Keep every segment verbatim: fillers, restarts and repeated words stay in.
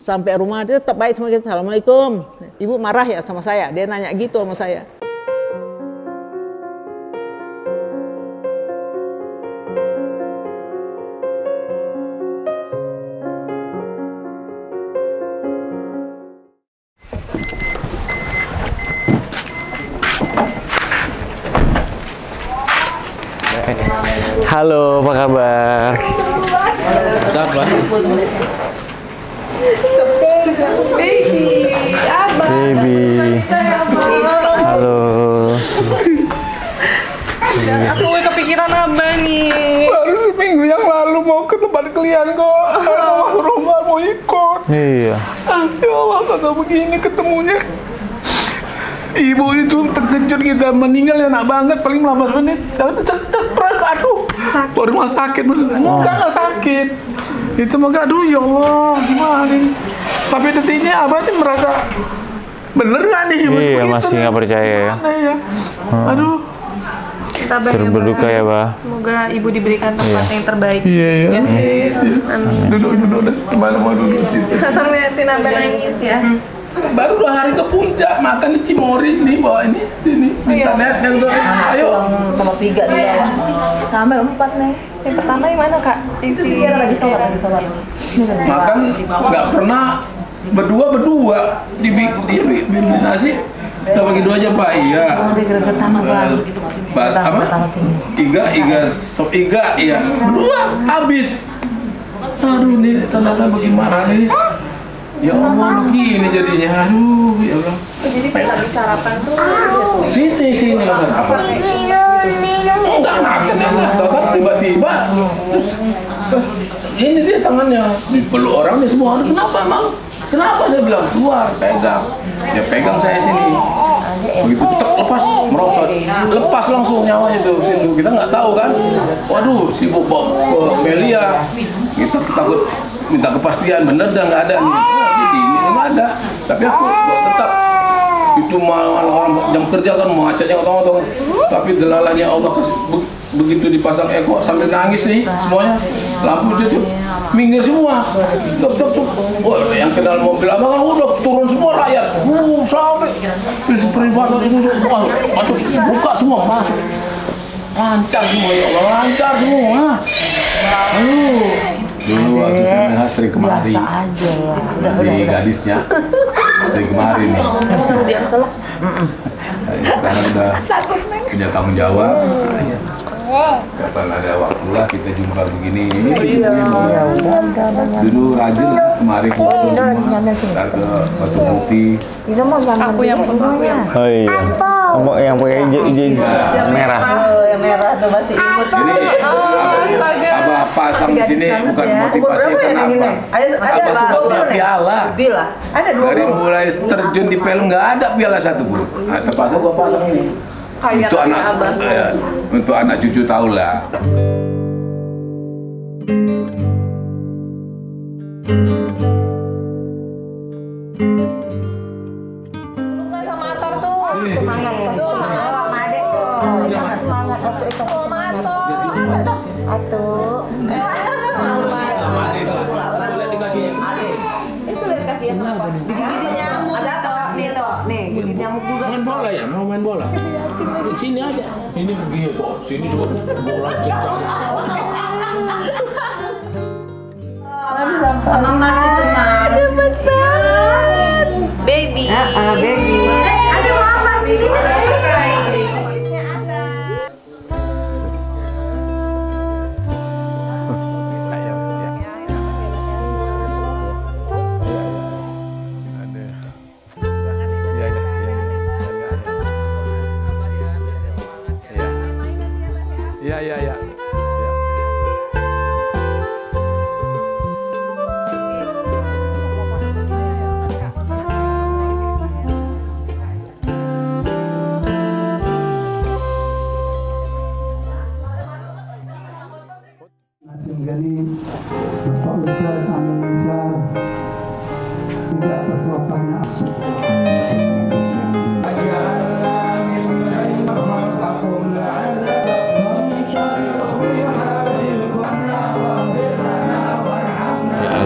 Sampai rumah dia tetap baik sama kita. Assalamualaikum. Ibu marah ya sama saya? Dia nanya gitu sama saya. Halo, apa kabar? Siapa? Baby, Abang. Baby. Halo. Aku kepikiran Abang nih. Baru minggu yang lalu mau ke tempat klien kok. Masuk rumah mau ikut. Iya. Ah, ya Allah, kagak begini ketemunya. Ibu itu terkejut kita meninggal ya nak banget paling lama menit. Saya cetek perang aduh. Baru rumah sakit bener. Enggak enggak sakit. Itu mah aduh ya Allah gimana nih. Sampai detik ini abah tuh merasa bener nggak nih ibu Iya, begitu masih nih? nggak percaya ya. Gimana ya? Aduh. Kita Turut berduka ya, Bah. Semoga ibu diberikan tempat yang terbaik. Iya ya. Ya. Duduk duduk duduk. Gimana mau duduk situ? Abang liatin Abang nangis ya. Baru dua hari ke puncak makan di Cimory nih bawa ini ini minta net yang tuh ayo Nomor tiga dia sampai empat nih. Yang pertama yang mana Kak? Isi lagi sholat lagi sholat. makan nggak pernah berdua berdua dibikin dia bikin nasi kita bagi dua aja pak iya Dia gerak pertama bang. Ba- apa iga iga sop iga iya berdua habis aduh nih tanda bagaimana nih ya Allah begini jadinya aduh ya Allah Jadi pas lagi sarapan tuh sini sini apa enggak makan enggak tahu kan tiba-tiba terus eh, ini dia tangannya dipeluk orangnya semua kenapa emang kenapa saya bilang keluar pegang ya pegang saya sini begitu tek lepas merosot lepas langsung nyawanya tuh situ kita nggak tahu kan waduh sibuk bawa ke Melia kita takut minta kepastian bener dah nggak ada nih jadi ini nggak ada tapi aku tetap itu malah orang jam kerja kan macetnya otong-otong tapi delalanya Allah kasih be- begitu dipasang eko sambil nangis nih semuanya lampu cukup minggir semua tup tup tup oh, yang ke dalam mobil abang kan udah turun semua rakyat uh, sampai terus peribatan itu semua masuk buka semua masuk lancar semua ya Allah lancar semua aduh dulu waktu itu sering kemari Biasa aja lah. masih gadisnya sering kemari nih dia salah. sekarang udah punya tanggung jawab kapan ada waktu lah kita jumpa begini dulu rajin kemari kumpul semua ntar ke Batu Putih Aku yang aku yang Oh iya. Kamu yang pakai hijau hijau merah. Oh, yang merah tuh masih imut. jadi abah, abah pasang di sini bukan motivasi kenapa abah tuh gak punya piala Bila ada dua dari mulai terjun di film nggak ada piala satu pun nah, terpaksa gua pasang ini untuk anak eh, untuk anak cucu tahu lah. sama Ator tuh. Semangat tuh sama adek tuh. semangat waktu itu. Tuh sama Ator. Atuk. Itu lihat kaki yang apa? Digigit nyamuk ada toh nih toh nih gigit nyamuk juga. Main bola ya, mau main bola. Sini aja. Ini begini kok, sini juga bola cetak. Sama Mas itu Mas. Gemes banget. Baby. Ah, baby. Ada mama ini. Iya, iya, iya. Jadi Bapak Ustaz Indonesia tidak atas wafatnya Asyik.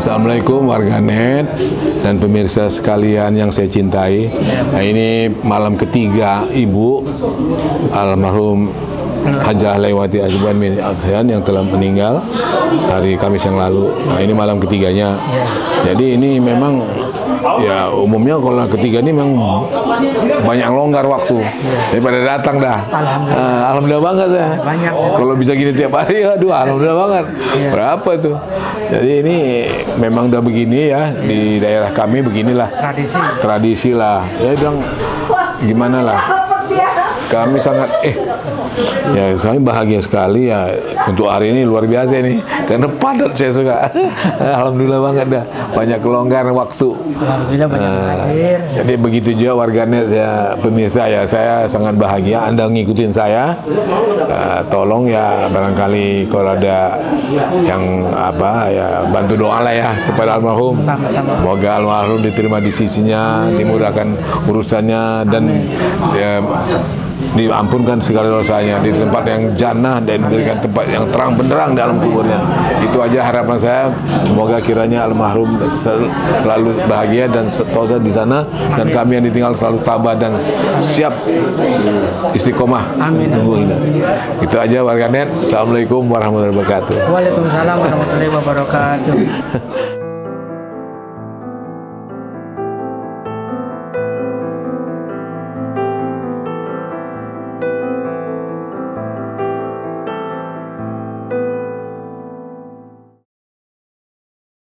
Assalamualaikum warganet dan pemirsa sekalian yang saya cintai. Nah, ini malam ketiga Ibu almarhum Hajah Lewati Azban bin Abdian yang telah meninggal hari Kamis yang lalu. Nah, ini malam ketiganya. Jadi ini memang ya umumnya kalau ketiga ini memang banyak longgar waktu daripada datang dah. Alhamdulillah, uh, alhamdulillah banget saya. Banyak. Kalau bisa gini tiap hari, aduh alhamdulillah banget. Ya. Berapa tuh? Jadi ini memang udah begini ya di daerah kami beginilah. Tradisi. Tradisi lah. Ya bilang gimana lah. Kami sangat eh ya saya bahagia sekali ya untuk hari ini luar biasa ini karena padat saya suka. Alhamdulillah banget dah banyak kelonggaran waktu. Alhamdulillah banyak uh, jadi begitu juga warganet ya pemirsa ya saya sangat bahagia Anda ngikutin saya. Uh, tolong ya barangkali kalau ada yang apa ya bantu doa lah ya kepada almarhum. Semoga almarhum diterima di sisinya, dimudahkan urusannya dan ya, diampunkan segala dosanya di tempat yang jannah dan diberikan tempat yang terang benderang dalam kuburnya. Itu aja harapan saya. Semoga kiranya almarhum selalu bahagia dan setosa di sana. Amin. Dan kami yang ditinggal selalu tabah dan siap istiqomah. Amin. Nunggu ini. Itu aja warganet. Assalamualaikum warahmatullahi wabarakatuh. Waalaikumsalam warahmatullahi wabarakatuh.